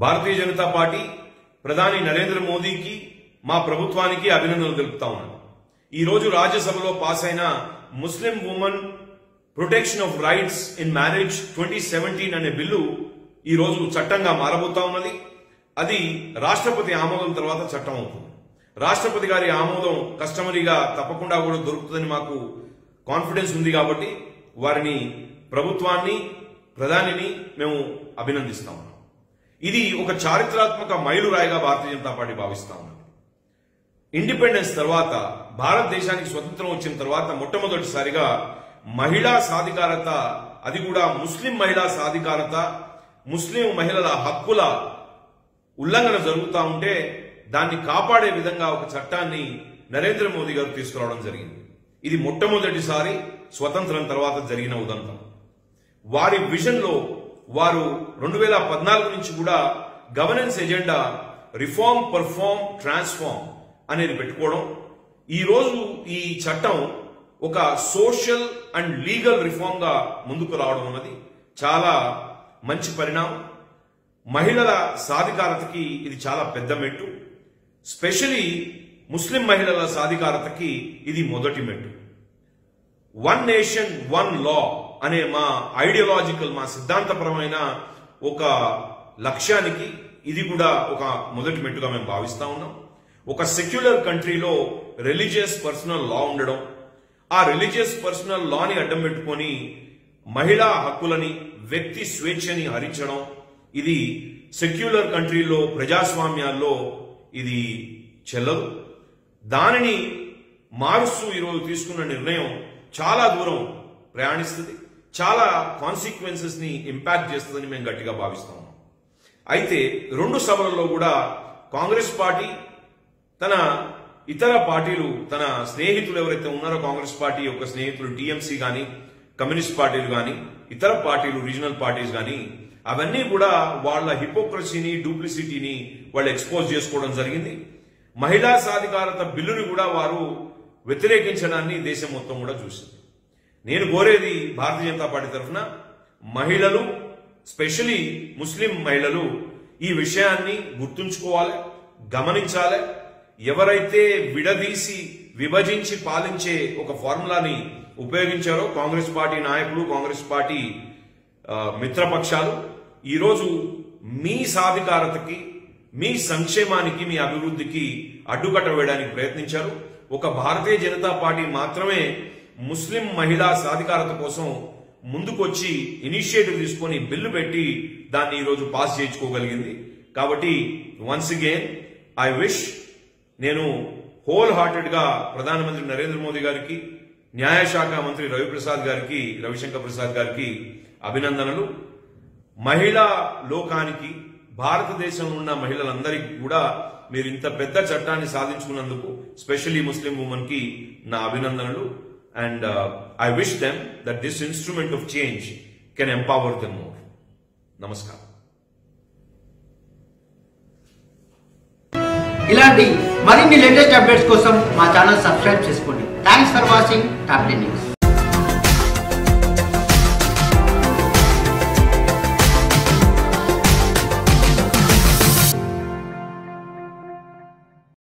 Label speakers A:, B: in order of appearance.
A: Bharatiya Janata party ప్రధాని నరేంద్ర మోదీకి మా ప్రభుత్వానికి అభినందనలు తెలుపుతా ఉన్నాను. ఈ రోజు రాజ్యసభలో పాస్ అయిన Muslim women protection of rights in marriage 2017 అనే బిల్లు ఈ రోజు చట్టంగా మారబోతా ఉన్నది. అది రాష్ట్రపతి ఆమోదం తర్వాత చట్టం అవుతుంది. రాష్ట్రపతి గారి ఆమోదం కస్టమరీగా తప్పకుండా కూడా దొరుకుతుందని మాకు కాన్ఫిడెన్స్ ఉంది కాబట్టి వారిని, ప్రభుత్వాన్ని, ప్రధానిని మేము అభినందిస్తా ఉన్నాం. ఇది ఒక చారిత్రాత్మక మైలురాయిగా భారతీయ జనతా పార్టీ భావిస్తా ఉన్నది. ఇండిపెండెన్స్ తర్వాత, భారతదేశానికి స్వతంత్రం వచ్చిన తర్వాత మొట్టమొదటిసారిగా మహిళా సాధికారత, అది కూడా ముస్లిం మహిళా సాధికారత, ముస్లిం మహిళల హక్కుల ఉల్లంఘన జరుగుతూ ఉంటే దాన్ని కాపాడే విధంగా ఒక చట్టాన్ని నరేంద్ర మోదీ గారు తీసుకురావడం జరిగింది. ఇది మొట్టమొదటిసారి స్వతంత్రం తర్వాత జరిగిన ఉదంతం. వారి విజన్ లో వారు 2014 నుంచి కూడా governance agenda reform, perform, transform అనేది పెట్టుకోవడం. ఈ రోజు ఈ చట్టం ఒక సోషల్ అండ్ లీగల్ రిఫార్మ్ గా ముందుకు రావడం అన్నది చాలా మంచి పరిణామం. మహిళల సాధికారతకి ఇది చాలా పెద్ద మెట్టు. స్పెషలీ ముస్లిం మహిళల సాధికారతకి ఇది మొదటి మెట్టు. వన్ నేషన్ వన్ లా అనే మా ఐడియాలజికల్, మా సిద్ధాంతపరమైన ఒక లక్ష్యానికి ఇది కూడా ఒక మొదటి మెట్టుగా మేము భావిస్తా ఉన్నాం. ఒక సెక్యులర్ కంట్రీలో రిలీజియస్ పర్సనల్ లా ఉండడం, ఆ రిలీజియస్ పర్సనల్ లాని అడ్డం పెట్టుకొని మహిళా హక్కులని, వ్యక్తి స్వేచ్ఛని హరించడం, ఇది సెక్యులర్ కంట్రీలో, ప్రజాస్వామ్యాల్లో ఇది చెల్లదు. దానిని మారుస్తూ ఈరోజు తీసుకున్న నిర్ణయం చాలా దూరం ప్రయాణిస్తుంది, చాలా కాన్సిక్వెన్సెస్ ని ఇంపాక్ట్ చేస్తుందని మేము గట్టిగా భావిస్తాము. అయితే రెండు సభలలో కూడా కాంగ్రెస్ పార్టీ తన ఇతర పార్టీలు, తన స్నేహితులు ఎవరైతే ఉన్నారో, కాంగ్రెస్ పార్టీ యొక్క స్నేహితులు టీఎంసీ కానీ, కమ్యూనిస్ట్ పార్టీలు కానీ, ఇతర పార్టీలు, రీజనల్ పార్టీస్ కానీ, అవన్నీ కూడా వాళ్ళ హిపోక్రసీని, డూప్లిసిటీని వాళ్ళు ఎక్స్పోజ్ చేసుకోవడం జరిగింది. మహిళా సాధికారత బిల్లుని కూడా వారు వ్యతిరేకించడాన్ని దేశం మొత్తం కూడా చూసింది. నేను కోరేది భారతీయ జనతా పార్టీ తరఫున, మహిళలు, స్పెషలీ ముస్లిం మహిళలు ఈ విషయాన్ని గుర్తుంచుకోవాలి, గమనించాలి. ఎవరైతే విడదీసి, విభజించి పాలించే ఒక ఫార్ములాని ఉపయోగించారో కాంగ్రెస్ పార్టీ నాయకులు, కాంగ్రెస్ పార్టీ మిత్రపక్షాలు, ఈరోజు మీ సాధికారతకి, మీ సంక్షేమానికి, మీ అభివృద్ధికి అడ్డుకట్ట వేయడానికి ప్రయత్నించారు. ఒక భారతీయ జనతా పార్టీ మాత్రమే ముస్లిం మహిళా సాధికారత కోసం ముందుకొచ్చి ఇనిషియేటివ్ తీసుకొని బిల్లు పెట్టి దాన్ని ఈరోజు పాస్ చేయించుకోగలిగింది. కాబట్టి వన్స్ అగైన్ ఐ విష్, నేను హోల్ హార్టెడ్ గా ప్రధానమంత్రి నరేంద్ర మోదీ గారికి, న్యాయశాఖ మంత్రి రవిశంకర్ ప్రసాద్ గారికి అభినందనలు. మహిళా లోకానికి, భారతదేశంలో ఉన్న మహిళలందరికీ కూడా మీరు ఇంత పెద్ద చట్టాన్ని సాధించుకున్నందుకు స్పెషల్లీ ముస్లిం ఉమెన్ కి నా అభినందనలు. And I wish them that this instrument of change can empower them more. నమస్కారం.
B: ఇలాంటి మరిన్ని లేటెస్ట్ అప్డేట్స్ కోసం మా ఛానల్ సబ్స్క్రైబ్ చేసుకోండి. Thanks for watching top 10 news.